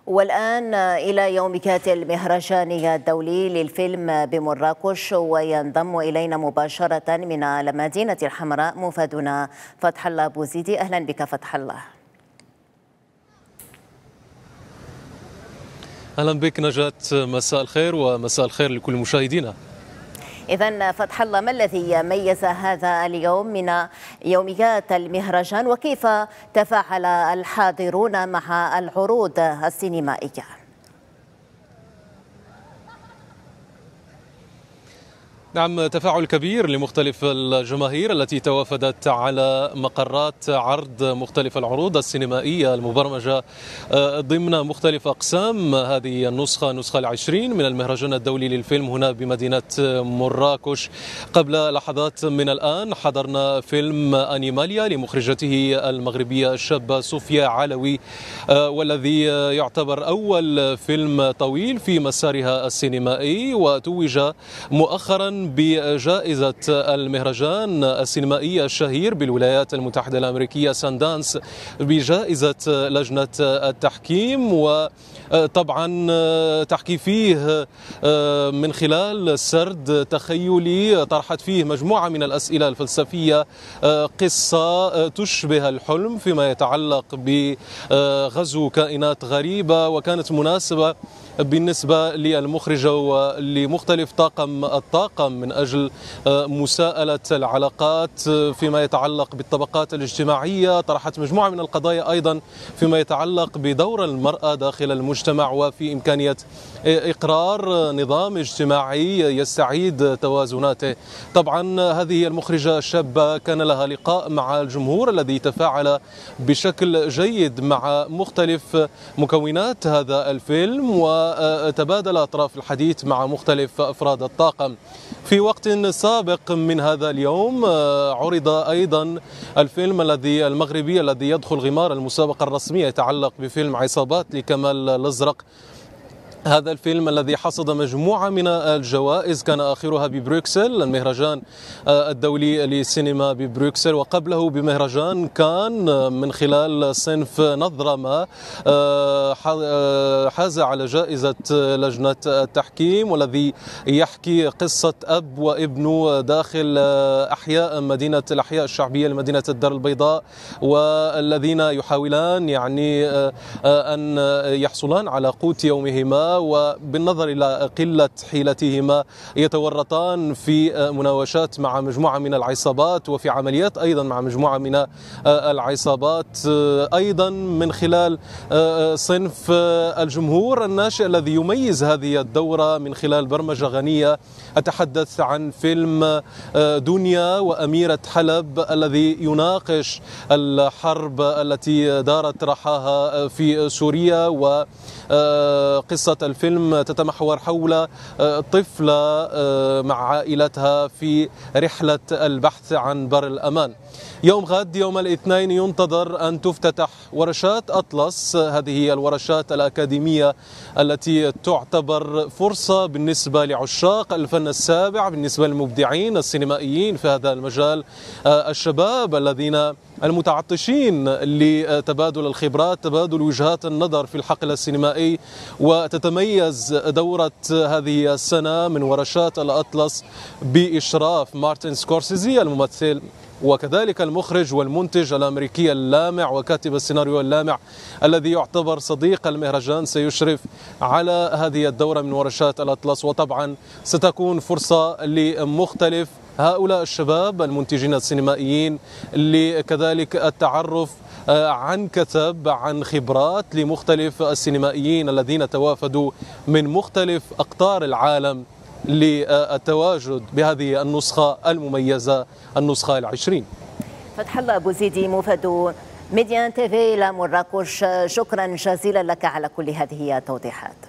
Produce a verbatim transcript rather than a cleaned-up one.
والآن إلى يوميات المهرجان الدولي للفيلم بمراكش، وينضم إلينا مباشرة من المدينة الحمراء مفادنا فتح الله بوزيدي. أهلا بك فتح الله. أهلا بك نجاة، مساء الخير ومساء الخير لكل مشاهدينا. إذن فتح الله، ما الذي ميز هذا اليوم من يوميات المهرجان، وكيف تفاعل الحاضرون مع العروض السينمائية؟ نعم، تفاعل كبير لمختلف الجماهير التي توافدت على مقرات عرض مختلف العروض السينمائية المبرمجة ضمن مختلف أقسام هذه النسخة، النسخة العشرين من المهرجان الدولي للفيلم هنا بمدينة مراكش. قبل لحظات من الآن حضرنا فيلم أنيماليا لمخرجته المغربية الشابة صوفيا علوي، والذي يعتبر أول فيلم طويل في مسارها السينمائي، وتوج مؤخرا بجائزة المهرجان السينمائي الشهير بالولايات المتحدة الأمريكية ساندانس، بجائزة لجنة التحكيم. وطبعا تحكي فيه من خلال سرد تخيلي طرحت فيه مجموعة من الأسئلة الفلسفية، قصة تشبه الحلم فيما يتعلق بغزو كائنات غريبة، وكانت مناسبة بالنسبة للمخرجة ولمختلف طاقم الطاقم من أجل مساءلة العلاقات فيما يتعلق بالطبقات الاجتماعية. طرحت مجموعة من القضايا أيضا فيما يتعلق بدور المرأة داخل المجتمع، وفي إمكانية إقرار نظام اجتماعي يستعيد توازناته. طبعا هذه المخرجة الشابة كان لها لقاء مع الجمهور الذي تفاعل بشكل جيد مع مختلف مكونات هذا الفيلم، وتبادل أطراف الحديث مع مختلف أفراد الطاقم. في وقت سابق من هذا اليوم عرض أيضا الفيلم الذي المغربي الذي يدخل غمار المسابقة الرسمية، يتعلق بفيلم عصابات لكمال الأزرق. هذا الفيلم الذي حصد مجموعة من الجوائز، كان آخرها ببروكسل، المهرجان الدولي للسينما ببروكسل، وقبله بمهرجان كان من خلال صنف نظرة ما حاز على جائزة لجنة التحكيم، والذي يحكي قصة أب وابنه داخل أحياء مدينة الأحياء الشعبية لمدينة الدار البيضاء، والذين يحاولان يعني أن يحصلان على قوت يومهما، وبالنظر إلى قلة حيلتهما يتورطان في مناوشات مع مجموعة من العصابات، وفي عمليات أيضا مع مجموعة من العصابات. أيضا من خلال صنف الجمهور الناشئ الذي يميز هذه الدورة من خلال برمجة غنية. أتحدث عن فيلم دنيا وأميرة حلب الذي يناقش الحرب التي دارت رحاها في سوريا، وقصة الفيلم تتمحور حول طفلة مع عائلتها في رحلة البحث عن بر الأمان. يوم غد يوم الاثنين ينتظر أن تفتتح ورشات أطلس، هذه هي الورشات الأكاديمية التي تعتبر فرصة بالنسبة لعشاق الفن السابع، بالنسبة للمبدعين السينمائيين في هذا المجال، الشباب الذين المتعطشين لتبادل الخبرات، تبادل وجهات النظر في الحقل السينمائي. وتتميز دورة هذه السنة من ورشات الأطلس بإشراف مارتن سكورسيزي الممثل، وكذلك المخرج والمنتج الأمريكي اللامع وكاتب السيناريو اللامع الذي يعتبر صديق المهرجان، سيشرف على هذه الدورة من ورشات الأطلس. وطبعا ستكون فرصة لمختلف هؤلاء الشباب المنتجين السينمائيين لكذلك التعرف عن كثب عن خبرات لمختلف السينمائيين الذين توافدوا من مختلف أقطار العالم للتواجد بهذه النسخة المميزة، النسخة العشرين. فتح الله بوزيدي، مفاد ميديان تيفي إلى مراكش، شكرا جزيلا لك على كل هذه التوضيحات.